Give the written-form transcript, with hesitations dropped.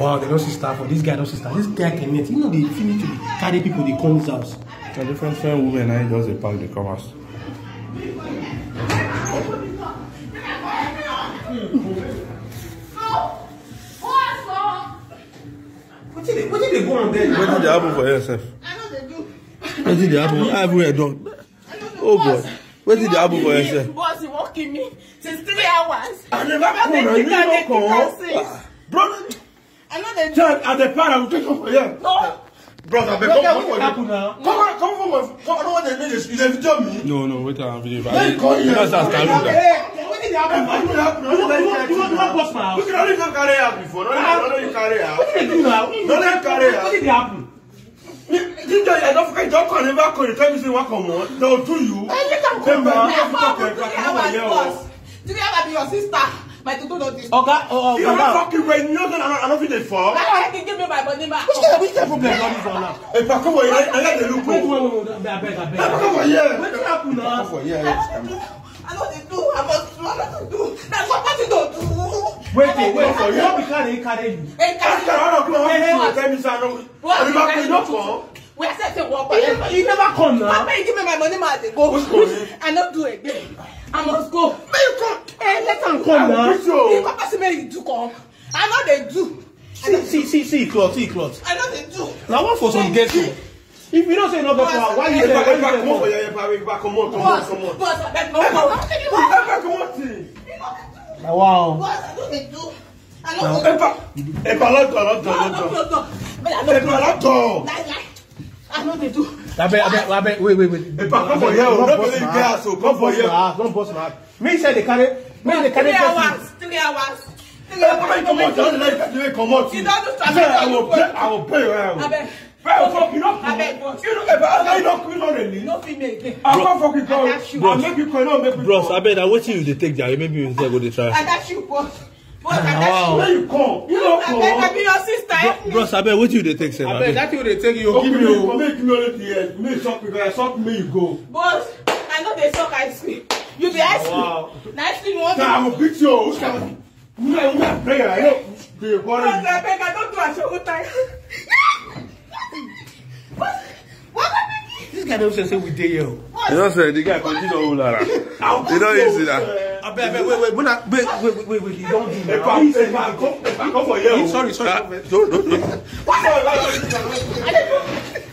Wow, they don't see staff. This guy don't see staff. This guy can meet. You know they finish to carry people. They come his house. A different women. I just a pack the commerce. What did they go on there? What did they happen for yourself? I know they do. What did they happen? Everywhere done. Oh God. What did they happen for yourself? Boss, you walking me since 3 hours. I never come. Bro, I know they do. John, at the part I will take off for you. No. Bro, I beg come for you. Come for my. I don't want to make you video me. No, wait till I'm video. Because that's what did happen? You want boss now? You can only carry out before. No, you carry out. What did they do now? No, carry out. What did happen? I don't forget. Don't come never come. Tell me say what come on. They'll do you. You can come back. 3 hours be your sister. My tutu don't this. Okay. You don't fucking when you I don't feel the fall. I can give me my body back. Which problem now? Hey, come on, I let the look. Wait. I beg. Come on here. What happened now? Come on here. I know they do. I must do. That's what you don't do. Wait. You don't be carry you. We are set to walk. You never come now. Papa, you give me my money, I go. I not do it again. I must go. May you come? Hey, let them come now. You papa say me you do come. I know they do. See, cloth. I know they do. Now what for some guests? If you don't say no better, why you say come on? Come on. Boss, I beg no come. Wow. Boss, I know they do. I know they do. I know they do. I bet. Wait. Come for here. Come for here. Don't boss my. Me say they carry. 3 hours. 3 hours. Come on. You don't I will pay you. I beg. I beg. No female again. I'll fucking call. I'll make you call. Bros, I bet I wait till you take that. Maybe you go to try. I got you, boss. Wow. Where you come? You don't come. I be your sister. Bros, I bet what you they take, sir. I bet that's what they take you. Give me. Me suck because I suck me you go. Boss, I know they suck ice cream. You be ice cream. Wow. Nice cream you want. I will beat you. I know. I beg, I don't do a show time. What happened? This guy don't say we dare you. You don't say the guy continue to hold around. You don't easy that. I bet. Wait. You don't do that. Come for you. Sorry. No.